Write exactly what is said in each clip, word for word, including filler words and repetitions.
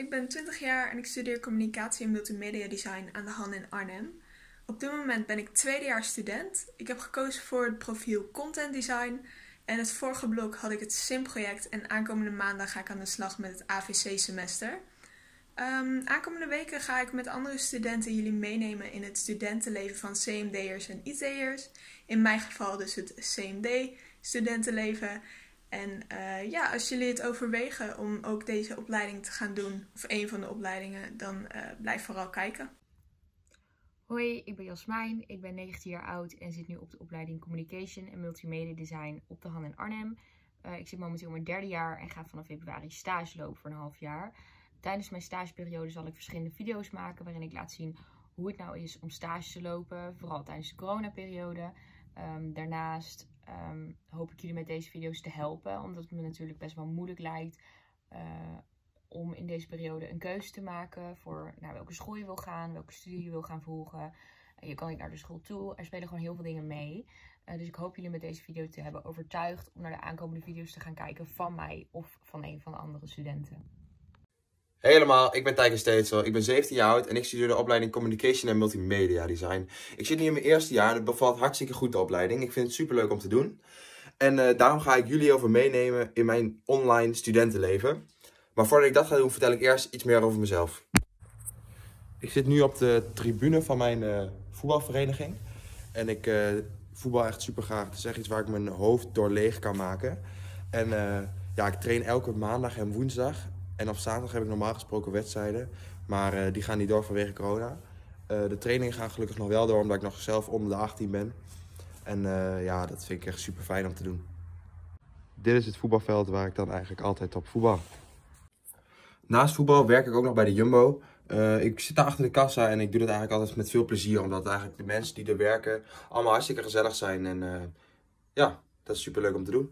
Ik ben twintig jaar en ik studeer communicatie en multimedia design aan de Han in Arnhem. Op dit moment ben ik tweedejaars student. Ik heb gekozen voor het profiel content design. En het vorige blok had ik het S I M-project en aankomende maandag ga ik aan de slag met het A V C-semester. Um, aankomende weken ga ik met andere studenten jullie meenemen in het studentenleven van C M D'ers en I T'ers. In mijn geval dus het C M D-studentenleven. En uh, ja, als jullie het overwegen om ook deze opleiding te gaan doen, of een van de opleidingen, dan uh, blijf vooral kijken. Hoi, ik ben Jasmijn, ik ben negentien jaar oud en zit nu op de opleiding Communication en Multimedia Design op de Han in Arnhem. Uh, ik zit momenteel in mijn derde jaar en ga vanaf februari stage lopen voor een half jaar. Tijdens mijn stageperiode zal ik verschillende video's maken waarin ik laat zien hoe het nou is om stage te lopen, vooral tijdens de coronaperiode. Um, daarnaast um, hoop ik jullie met deze video's te helpen, omdat het me natuurlijk best wel moeilijk lijkt uh, om in deze periode een keuze te maken voor naar welke school je wil gaan, welke studie je wil gaan volgen. Uh, je kan niet naar de school toe, er spelen gewoon heel veel dingen mee. Uh, dus ik hoop jullie met deze video te hebben overtuigd om naar de aankomende video's te gaan kijken van mij of van een van de andere studenten. Hey allemaal, ik ben Tijken Steetsel, ik ben zeventien jaar oud en ik studeer de opleiding Communication en Multimedia Design. Ik zit nu in mijn eerste jaar en het bevalt hartstikke goed de opleiding. Ik vind het super leuk om te doen. En uh, daarom ga ik jullie over meenemen in mijn online studentenleven. Maar voordat ik dat ga doen, vertel ik eerst iets meer over mezelf. Ik zit nu op de tribune van mijn uh, voetbalvereniging. En ik uh, voetbal echt super graag. Het is echt iets waar ik mijn hoofd door leeg kan maken. En uh, ja, ik train elke maandag en woensdag. En op zaterdag heb ik normaal gesproken wedstrijden. Maar uh, die gaan niet door vanwege corona. Uh, de trainingen gaan gelukkig nog wel door, omdat ik nog zelf onder de achttien ben. En uh, ja, dat vind ik echt super fijn om te doen. Dit is het voetbalveld waar ik dan eigenlijk altijd op voetbal. Naast voetbal werk ik ook nog bij de Jumbo. Uh, ik zit daar achter de kassa en ik doe dat eigenlijk altijd met veel plezier. Omdat eigenlijk de mensen die er werken allemaal hartstikke gezellig zijn. En uh, ja, dat is super leuk om te doen.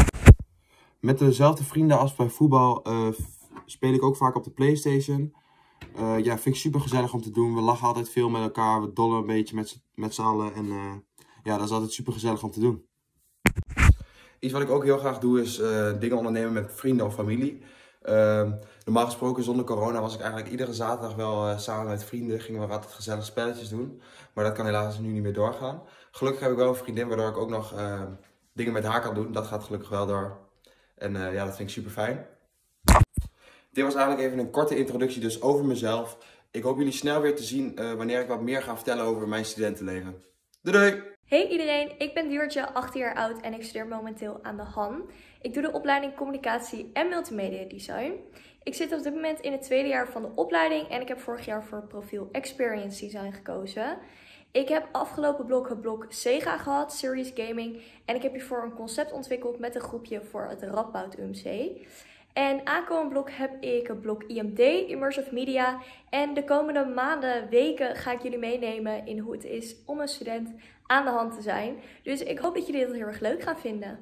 Met dezelfde vrienden als bij voetbal uh, speel ik ook vaak op de PlayStation. Uh, ja, vind ik super gezellig om te doen. We lachen altijd veel met elkaar. We dollen een beetje met, met z'n allen. En uh, ja, dat is altijd super gezellig om te doen. Iets wat ik ook heel graag doe is uh, dingen ondernemen met vrienden of familie. Uh, normaal gesproken zonder corona was ik eigenlijk iedere zaterdag wel uh, samen met vrienden. Gingen we altijd gezellig spelletjes doen. Maar dat kan helaas nu niet meer doorgaan. Gelukkig heb ik wel een vriendin waardoor ik ook nog uh, dingen met haar kan doen. Dat gaat gelukkig wel door. En uh, ja, dat vind ik super fijn. Dit was eigenlijk even een korte introductie dus over mezelf. Ik hoop jullie snel weer te zien uh, wanneer ik wat meer ga vertellen over mijn studentenleven. Doei doei! Hey iedereen, ik ben Duurtje, achttien jaar oud en ik studeer momenteel aan de Han. Ik doe de opleiding Communicatie en Multimedia Design. Ik zit op dit moment in het tweede jaar van de opleiding en ik heb vorig jaar voor het profiel Experience Design gekozen. Ik heb afgelopen blok het blok Sega gehad, Serious Gaming. En ik heb hiervoor een concept ontwikkeld met een groepje voor het Radboud U M C. En aankomend blok heb ik het blok I M D, Immersive Media. En de komende maanden, weken ga ik jullie meenemen in hoe het is om een student aan de hand te zijn. Dus ik hoop dat jullie dit heel erg leuk gaan vinden.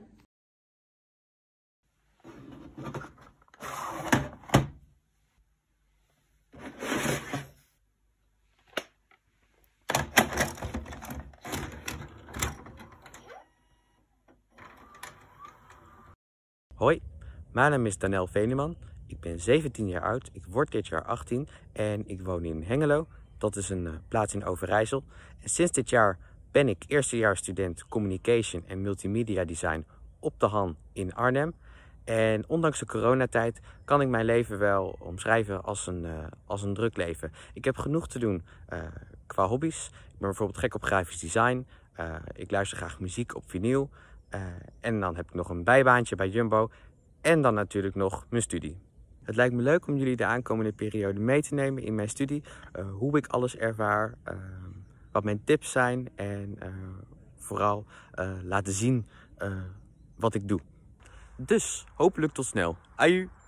Hoi, mijn naam is Daniel Veneman. Ik ben zeventien jaar oud, ik word dit jaar achttien en ik woon in Hengelo. Dat is een uh, plaats in Overijssel. En sinds dit jaar ben ik eerstejaarsstudent Communication en Multimedia Design op de Han in Arnhem. En ondanks de coronatijd kan ik mijn leven wel omschrijven als een, uh, als een druk leven. Ik heb genoeg te doen uh, qua hobby's. Ik ben bijvoorbeeld gek op grafisch design. Uh, ik luister graag muziek op vinyl. Uh, en dan heb ik nog een bijbaantje bij Jumbo. En dan natuurlijk nog mijn studie. Het lijkt me leuk om jullie de aankomende periode mee te nemen in mijn studie. Uh, hoe ik alles ervaar, uh, wat mijn tips zijn en uh, vooral uh, laten zien uh, wat ik doe. Dus hopelijk tot snel. Aju!